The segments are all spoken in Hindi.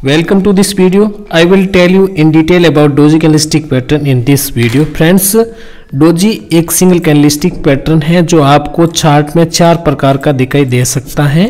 Welcome to this video. I will tell you in detail about doji candlestick pattern in this video. Friends, doji एक सिंगल कैंडलस्टिक पैटर्न है जो आपको चार्ट में चार प्रकार का दिखाई दे सकता है।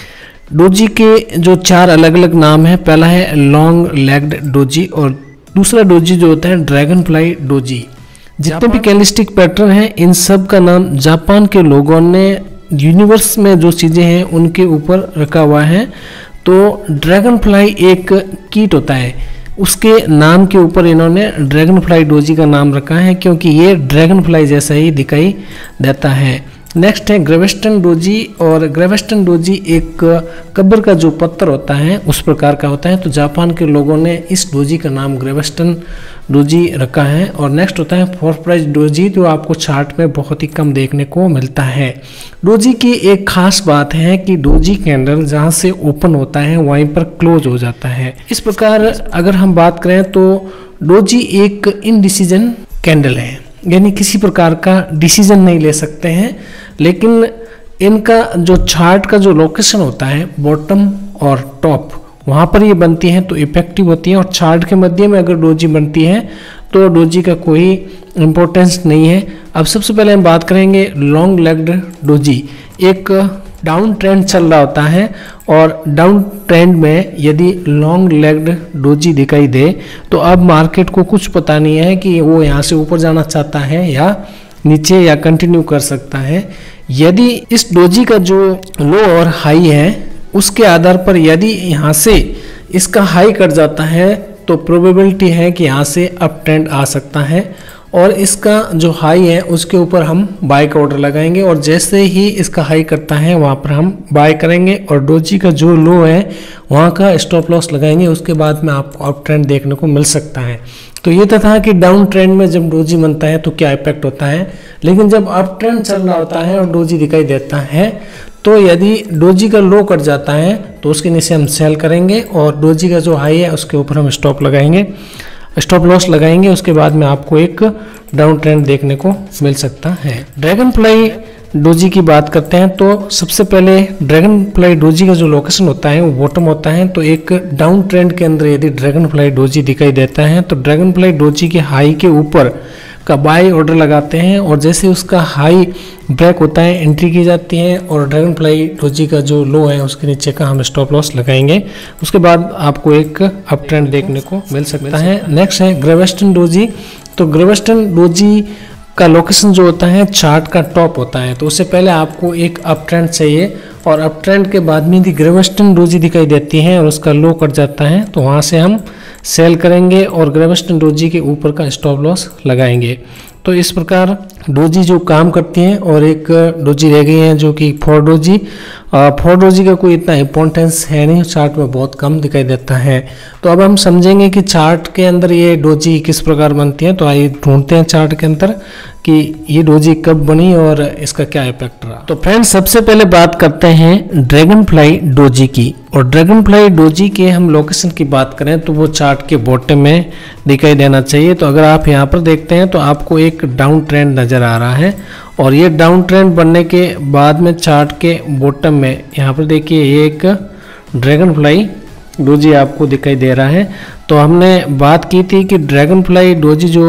डोजी के जो चार अलग अलग नाम है, पहला है लॉन्ग लेग्ड डोजी और दूसरा डोजी जो होता है ड्रैगन फ्लाई डोजी। जितने भी कैंडलस्टिक पैटर्न हैं इन सब का नाम जापान के लोगों ने यूनिवर्स में जो चीज़ें हैं उनके ऊपर रखा हुआ है। तो ड्रैगन फ्लाई एक कीट होता है, उसके नाम के ऊपर इन्होंने ड्रैगन फ्लाई डोजी का नाम रखा है क्योंकि ये ड्रैगन फ्लाई जैसा ही दिखाई देता है। नेक्स्ट है ग्रेवेस्टन डोजी, और ग्रेवेस्टन डोजी एक कब्र का जो पत्थर होता है उस प्रकार का होता है। तो जापान के लोगों ने इस डोजी का नाम ग्रेवेस्टन डोजी रखा है। और नेक्स्ट होता है फोर प्राइज डोजी, जो आपको चार्ट में बहुत ही कम देखने को मिलता है। डोजी की एक खास बात है कि डोजी कैंडल जहाँ से ओपन होता है वहीं पर क्लोज हो जाता है। इस प्रकार अगर हम बात करें तो डोजी एक इनडिसीजन कैंडल है, यानी किसी प्रकार का डिसीजन नहीं ले सकते हैं, लेकिन इनका जो चार्ट का जो लोकेशन होता है बॉटम और टॉप वहाँ पर ये बनती हैं तो इफेक्टिव होती है। और चार्ट के मध्य में अगर डोजी बनती है तो डोजी का कोई इम्पोर्टेंस नहीं है। अब सबसे पहले हम बात करेंगे लॉन्ग लेग्ड डोजी। एक डाउन ट्रेंड चल रहा होता है और डाउन ट्रेंड में यदि लॉन्ग लेग्ड डोजी दिखाई दे तो अब मार्केट को कुछ पता नहीं है कि वो यहाँ से ऊपर जाना चाहता है या नीचे या कंटिन्यू कर सकता है। यदि इस डोजी का जो लो और हाई है उसके आधार पर यदि यहाँ से इसका हाई कट जाता है तो प्रोबेबिलिटी है कि यहाँ से अप ट्रेंड आ सकता है और इसका जो हाई है उसके ऊपर हम बाय का ऑर्डर लगाएंगे और जैसे ही इसका हाई करता है वहाँ पर हम बाय करेंगे और डोजी का जो लो है वहाँ का स्टॉप लॉस लगाएंगे। उसके बाद में आपको अप ट्रेंड देखने को मिल सकता है। तो ये था कि डाउन ट्रेंड में जब डोजी बनता है तो क्या इफेक्ट होता है, लेकिन जब अप ट्रेंड चल रहा होता है और डोजी दिखाई देता है तो यदि डोजी का लो कट जाता है तो उसके नीचे हम सेल करेंगे और डोजी का जो हाई है उसके ऊपर हम स्टॉप लगाएंगे, स्टॉप लॉस लगाएंगे। उसके बाद में आपको एक डाउन ट्रेंड देखने को मिल सकता है। ड्रैगन फ्लाई डोजी की बात करते हैं तो सबसे पहले ड्रैगन फ्लाई डोजी का जो लोकेशन होता है वो बॉटम होता है। तो एक डाउन ट्रेंड के अंदर यदि ड्रैगन फ्लाई डोजी दिखाई देता है तो ड्रैगन फ्लाई डोजी के हाई के ऊपर का बाय ऑर्डर लगाते हैं और जैसे उसका हाई ब्रेक होता है एंट्री की जाती है और ड्रैगन फ्लाई डोजी का जो लो है उसके नीचे का हम स्टॉप लॉस लगाएंगे। उसके बाद आपको एक अप ट्रेंड देखने को मिल सकता है। नेक्स्ट है ग्रेवेस्टन डोजी। तो ग्रेवेस्टन डोजी का लोकेशन जो होता है चार्ट का टॉप होता है। तो उससे पहले आपको एक अप ट्रेंड चाहिए और अप ट्रेंड के बाद में यदि ग्रेवेस्टन डोजी दिखाई देती है और उसका लो कट जाता है तो वहाँ से हम सेल करेंगे और ग्रेवेस्टन डोजी के ऊपर का स्टॉप लॉस लगाएंगे। तो इस प्रकार डोजी जो काम करती हैं और एक डोजी रह गई है जो कि फोर डोजी। फोर डोजी का कोई इतना इंपॉर्टेंस है नहीं, चार्ट में बहुत कम दिखाई देता है। तो अब हम समझेंगे कि चार्ट के अंदर ये डोजी किस प्रकार बनती है। तो आइए ढूंढते हैं चार्ट के अंदर कि ये डोजी कब बनी और इसका क्या इफेक्ट रहा। तो फ्रेंड्स सबसे पहले बात करते हैं ड्रैगन फ्लाई डोजी की। और ड्रैगन फ्लाई डोजी के हम लोकेशन की बात करें तो वो चार्ट के बॉटम में दिखाई देना चाहिए। तो अगर आप यहाँ पर देखते हैं तो आपको एक डाउन ट्रेंड नज़र आ रहा है और ये डाउन ट्रेंड बनने के बाद में चार्ट के बॉटम में यहाँ पर देखिए ये एक ड्रैगन फ्लाई डोजी आपको दिखाई दे रहा है। तो हमने बात की थी कि ड्रैगन फ्लाई डोजी जो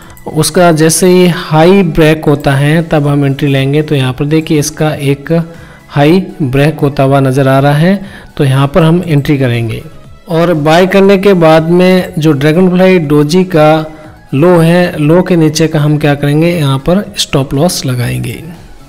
उसका जैसे ही हाई ब्रेक होता है तब हम एंट्री लेंगे। तो यहाँ पर देखिए इसका एक हाई ब्रेक होता हुआ नज़र आ रहा है तो यहाँ पर हम एंट्री करेंगे और बाय करने के बाद में जो ड्रैगन फ्लाई डोजी का लो है, लो के नीचे का हम क्या करेंगे, यहाँ पर स्टॉप लॉस लगाएंगे।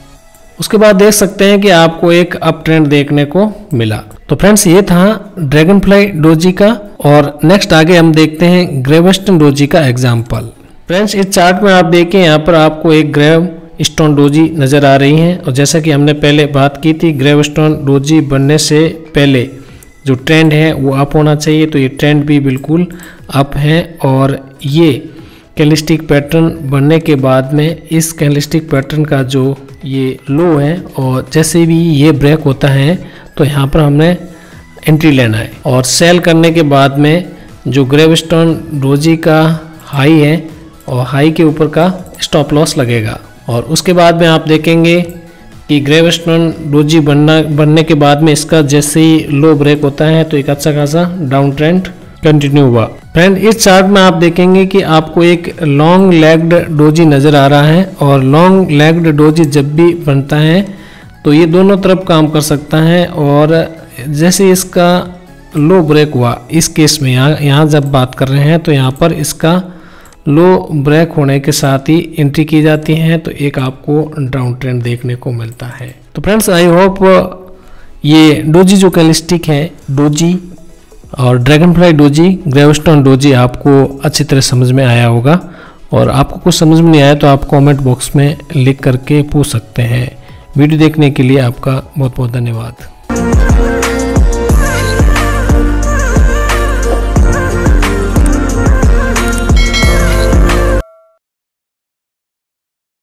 उसके बाद देख सकते हैं कि आपको एक अप ट्रेंड देखने को मिला। तो फ्रेंड्स ये था ड्रैगन फ्लाई डोजी का। और नेक्स्ट आगे हम देखते हैं ग्रेवेस्टन डोजी का एग्जाम्पल। फ्रेंड्स इस चार्ट में आप देखें यहाँ पर आपको एक ग्रेव स्टोन डोजी नज़र आ रही है और जैसा कि हमने पहले बात की थी ग्रेव स्टोन डोजी बनने से पहले जो ट्रेंड है वो अप होना चाहिए। तो ये ट्रेंड भी बिल्कुल अप है और ये कैंडलस्टिक पैटर्न बनने के बाद में इस कैंडलस्टिक पैटर्न का जो ये लो है और जैसे भी ये ब्रेक होता है तो यहाँ पर हमने एंट्री लेना है और सेल करने के बाद में जो ग्रेवस्टोन डोजी का हाई है और हाई के ऊपर का स्टॉप लॉस लगेगा। और उसके बाद में आप देखेंगे कि ग्रेवस्टोन डोजी बनने के बाद में इसका जैसे ही लो ब्रेक होता है तो एक अच्छा खासा डाउन ट्रेंड कंटिन्यू हुआ। फ्रेंड इस चार्ट में आप देखेंगे कि आपको एक लॉन्ग लेग्ड डोजी नज़र आ रहा है, और लॉन्ग लेग्ड डोजी जब भी बनता है तो ये दोनों तरफ काम कर सकता है। और जैसे इसका लो ब्रेक हुआ इस केस में, यहाँ जब बात कर रहे हैं तो यहाँ पर इसका लो ब्रेक होने के साथ ही एंट्री की जाती है तो एक आपको डाउन ट्रेंड देखने को मिलता है। तो फ्रेंड्स आई होप ये डोजी जो कैंडलस्टिक है, डोजी और ड्रैगनफ्लाई डोजी, ग्रेवस्टोन डोजी आपको अच्छी तरह समझ में आया होगा। और आपको कुछ समझ में नहीं आया तो आप कमेंट बॉक्स में लिख करके पूछ सकते हैं। वीडियो देखने के लिए आपका बहुत बहुत धन्यवाद।